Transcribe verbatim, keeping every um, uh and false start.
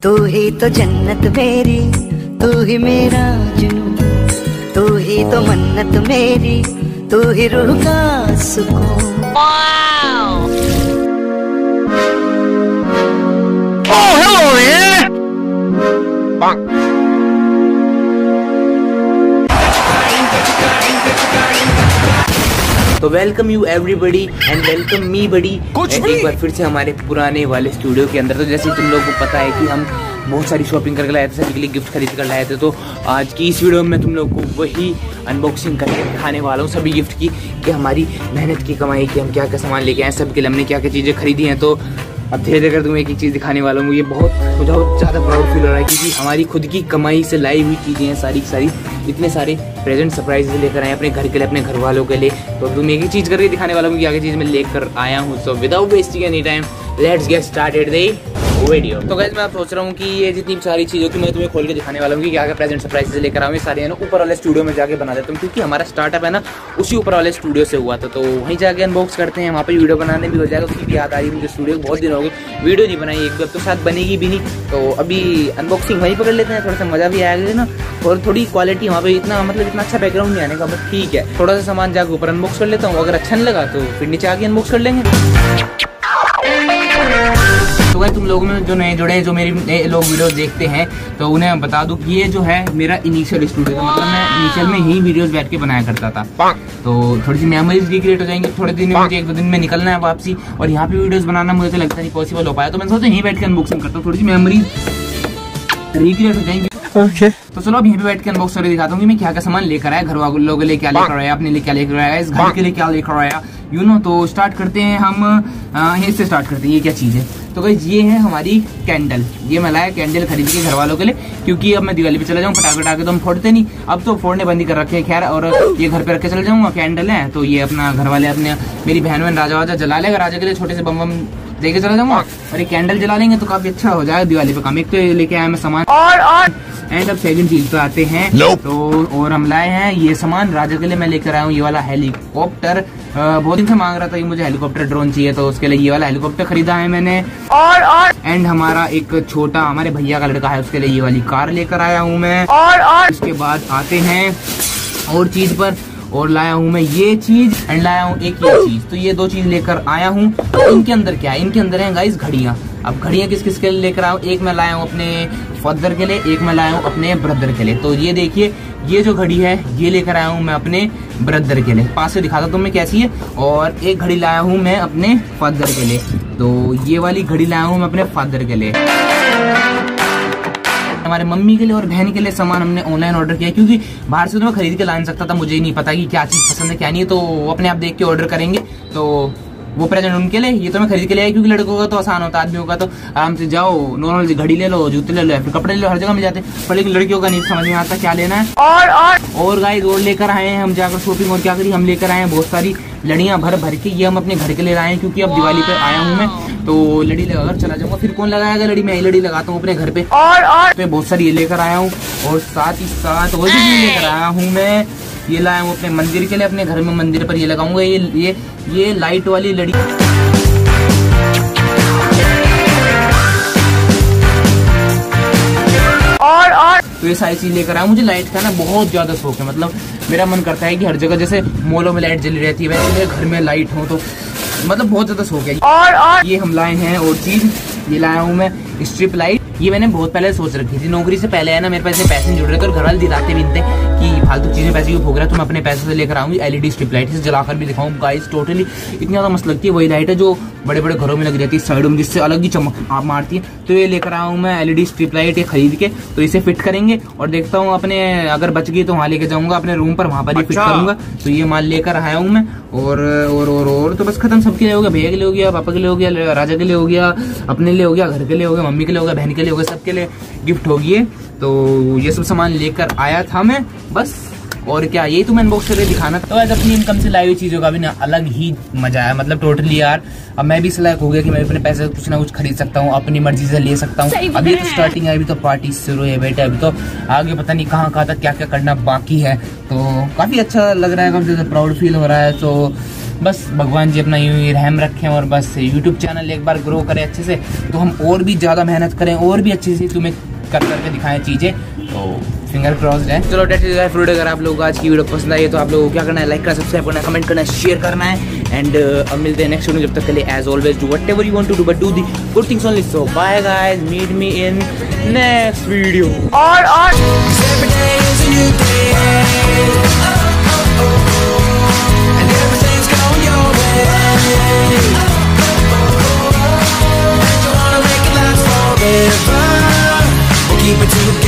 तू ही तो जन्नत मेरी, तू ही मेरा जुनून, तू ही तो मन्नत मेरी, तू ही रूह का सुकून। Oh, hello there! Bonk. तो welcome you everybody and welcome me buddy एक बार फिर से हमारे पुराने वाले स्टूडियो के अंदर। तो जैसे तुम लोगों को पता है कि हम बहुत सारी शॉपिंग करके लाए थे, सभी के लिए गिफ्ट खरीद कर लाए थे। तो आज की इस वीडियो में तुम लोगों को वही अनबॉक्सिंग करके दिखाने वाला हूँ सभी गिफ्ट की, कि हमारी मेहनत की कमाई की हम क्या क्या सामान लेके आए, सबके लिए हमने क्या क्या चीज़ें खरीदी हैं। तो अब धीरे धीरे तुम्हें एक एक चीज़ दिखाने वाला हूँ। ये बहुत मुझे बहुत ज़्यादा प्राउड फील हो रहा है क्योंकि हमारी खुद की कमाई से लाई हुई चीज़ें हैं सारी सारी। इतने सारे प्रेजेंट सरप्राइज लेकर आए अपने घर के लिए, अपने घर वालों के लिए। तो तुम एक ही चीज़ करके दिखाने वाला हूँ कि आगे चीज़ मैं लेकर आया हूँ। So without wasting any time let's get started the video. तो गाइस मैं आप सोच रहा हूँ कि ये जितनी सारी चीज़ों की मैं तुम्हें खोल के दिखाने वाला हूँ कि क्या क्या प्रेजेंट सरप्राइज लेकर आऊँ, ये सारे है ना ऊपर वाले स्टूडियो में जाके बना देता हूँ क्योंकि हमारा स्टार्टअप है ना उसी ऊपर वाले स्टूडियो से हुआ था। तो वहीं जाके अनबॉक्स करते हैं, वहाँ पे वीडियो बनाने भी हो जाएगा। उसकी भी याद आ रही है मुझे, स्टूडियो बहुत दिन हो गए वीडियो नहीं बनाई, एक दो तो साथ बनेगी भी नहीं। तो अभी अनबॉक्सिंग वहीं पकड़ लेते हैं, थोड़ा सा मजा भी आएगा ना, और थोड़ी क्वालिटी वहाँ पे इतना मतलब इतना अच्छा बैकग्राउंड नहीं आने का, बस ठीक है। थोड़ा सा सामान जाकर ऊपर अनबॉक्स कर लेता हूँ, अगर अच्छा नहीं लगा तो फिर नीचे आके अनबॉक्स कर लेंगे। तो भाई तुम लोगों में जो नए जुड़े जो मेरी नए लोग वीडियो देखते हैं तो उन्हें बता दूं कि ये जो है मेरा इनिशियल स्टूडियो था, मतलब मैं इनिशियल में ही वीडियोस बैठ के बनाया करता था। तो थोड़ी सी मेमोरीज रिक्रिएट हो जाएंगी, थोड़े दिन में मुझे एक दो दिन में निकलना है वापसी, और यहाँ पे वीडियोस बनाना मुझे तो लगता नहीं पॉसिबल हो पाया। तो मैं सोचा यहीं बैठ के अनबॉक्सिंग करता हूँ, थोड़ी सी मेमोरीज रिक्रिएट हो जाएंगी। ओके तो चलो अब यहीं पे बैठ के अनबॉक्स करके दिखाता हूँ कि मैं क्या क्या सामान लेकर आया, घर वालों के लिए क्या लेकर आया, अपने लिए क्या लेकर आया, इस घर के लिए क्या लेकर आया, यू नो। तो स्टार्ट करते हैं हम, यहीं से स्टार्ट करते हैं। ये क्या चीज़ है? तो गाइस ये है हमारी कैंडल। ये मैं लाया कैंडल खरीद के घर वालों के लिए, क्योंकि अब मैं दिवाली पे चला जाऊँ, पटाखे पटाखे तो हम फोड़ते नहीं, अब तो फोड़ने बंद ही कर रखे हैं खैर। और ये घर पे रख के चल जाऊँगा, कैंडल है तो ये अपना घर वाले अपने मेरी बहन बहन राजा वाजा जला लेगा, राजा के लिए छोटे से बम बम लेके चला जाऊंगा और ये कैंडल जला लेंगे तो काफी अच्छा हो जाएगा दिवाली पे काम। एक तो लेके आया मैं सामान, और और एंड अब सेकंड चीज पे आते हैं। nope. तो और हम लाए हैं ये सामान राजा के लिए, मैं लेकर आया हूँ ये वाला हेलीकॉप्टर। बहुत दिन से मांग रहा था कि मुझे हेलीकॉप्टर ड्रोन चाहिए, तो उसके लिए ये वाला हेलीकॉप्टर खरीदा है मैंने। और और एंड हमारा एक छोटा हमारे भैया का लड़का है, उसके लिए ये वाली कार लेकर आया हूँ मैं। और और इसके बाद आते हैं और चीज पर, और लाया हूँ मैं ये चीज एंड लाया हूँ एक ये चीज। तो ये दो चीज लेकर आया हूँ। तो इनके अंदर क्या है? इनके अंदर है गाइस घड़ियाँ। अब घड़ियाँ किस किस के लिए लेकर आया हूँ? एक मैं लाया हूँ अपने फादर के लिए, एक मैं लाया हूँ अपने ब्रदर के लिए। तो ये देखिए ये जो घड़ी है ये लेकर आया हूँ मैं अपने ब्रदर के लिए, पास से दिखाता तुम्हें कैसी है। और एक घड़ी लाया हूँ मैं अपने फादर के लिए, तो ये वाली घड़ी लाया हूँ मैं अपने फादर के लिए। हमारे मम्मी के लिए और बहन के लिए सामान हमने ऑनलाइन ऑर्डर किया क्योंकि बाहर से तो मैं खरीद के ला नहीं सकता था, मुझे ही नहीं पता कि क्या चीज़ पसंद है क्या नहीं है, तो वो अपने आप देख के ऑर्डर करेंगे। तो वो प्रेजेंट उनके लिए, ये तो मैं खरीद के ले आया क्योंकि लड़कों का तो आसान होता है, आदमियों का तो आराम से जाओ नॉर्मल सी घड़ी ले लो, जूते ले लो, फिर कपड़े ले लो, हर जगह मिल जाते हैं। पर लेकिन लड़कियों का नहीं समझ में आता क्या लेना है। और और और गाइस और लेकर आए हैं हम जाकर शॉपिंग, और क्या करी हम लेकर आए हैं बहुत सारी लड़ियां भर भर के। ये हम अपने घर के लिए लाए हैं क्योंकि अब दिवाली पे आया हूँ मैं, तो लड़ी लगाकर चला जाऊंगा, फिर कौन लगाएगा लड़ी? मैं ही लड़ी लगाता हूँ अपने घर पे। और और तो बहुत सारी ये लेकर आया हूँ, और साथ ही साथ और भी लेकर आया हूँ मैं। ये लाया हूँ अपने मंदिर के लिए, अपने घर में मंदिर पर ये लगाऊंगा, ये ये ये लाइट वाली लड़ी। और और तो ये सारी चीज लेकर आया। मुझे लाइट का ना बहुत ज्यादा शौक है, मतलब मेरा मन करता है कि हर जगह जैसे मॉलों में लाइट जली रहती है वैसे घर में लाइट हो, तो मतलब बहुत ज्यादा शौक है। और और ये हम लाए हैं और चीज, ये लाया हूँ मैं स्ट्रिप लाइट। ये मैंने बहुत पहले सोच रखी थी, नौकरी से पहले है ना मेरे पैसे पैसे जुड़ रहे थे और घर वाले दिलाते भी थे कि फालतू चीजें पैसे क्यों भोग रहा है, तो मैं अपने पैसे से लेकर आऊंगी एलईडी स्ट्रिप लाइट, इसे जलाकर भी दिखाऊं गाइस। टोटली इतनी ज्यादा मस्त लगती है, वही लाइट है जो बड़े बड़े घरों में लगी रहती है साइडों में, जिससे अलग ही चमक आप मारती है। तो ये लेकर आया हूँ मैं एलईडी स्ट्रिप लाइट, ये खरीद के, तो इसे फिट करेंगे और देखता हूँ अपने अगर बच गई तो वहाँ लेके जाऊंगा अपने रूम पर, वहाँ पर ही फिट करूंगा। तो ये माल लेकर आया हूँ मैं। और और और और तो बस खत्म, सबके लिए हो गया, भैया के लिए हो गया, पापा के लिए हो गया, राजा के लिए हो गया, अपने लिए हो गया, घर के लिए हो गया, मम्मी के लिए हो गया, बहन के लिए हो गया, सबके लिए गिफ्ट हो गई। तो ये सब सामान लेकर आया था मैं बस, और क्या यही तो मैं अनबॉक्स करके दिखाना था। तो आज अपनी इनकम से लाई हुई चीजों का भी ना अलग ही मजा आया, मतलब टोटली यार अब मैं भी सलाह हो गया कि मैं अपने पैसे कुछ ना कुछ खरीद सकता हूँ, अपनी मर्जी से ले सकता हूँ। अभी तो स्टार्टिंग है, अभी तो पार्टी शुरू है बेटा, अभी तो आगे पता नहीं कहाँ कहाँ तक क्या क्या करना बाकी है। तो काफी अच्छा लग रहा है, काफी प्राउड फील हो रहा है। तो बस भगवान जी अपना यूं ही रहम रखें और बस यूट्यूब चैनल एक बार ग्रो करें अच्छे से, तो हम और भी ज़्यादा मेहनत करें और भी अच्छे से तुम्हें कर करके दिखाएं चीज़ें, तो फिंगर क्रॉस्ड है। चलो डेट इज फ्रूट, अगर आप लोगों को आज की वीडियो पसंद आई है तो आप लोगों को क्या करना है, लाइक करना, सब्सक्राइब करना, कमेंट करना, शेयर करना है। एंड uh, अब मिलते हैं नेक्स्ट वीडियो, जब तक के लिए as always do whatever you want to do but do the good things only. So bye guys, meet me in next video. और और keep it to the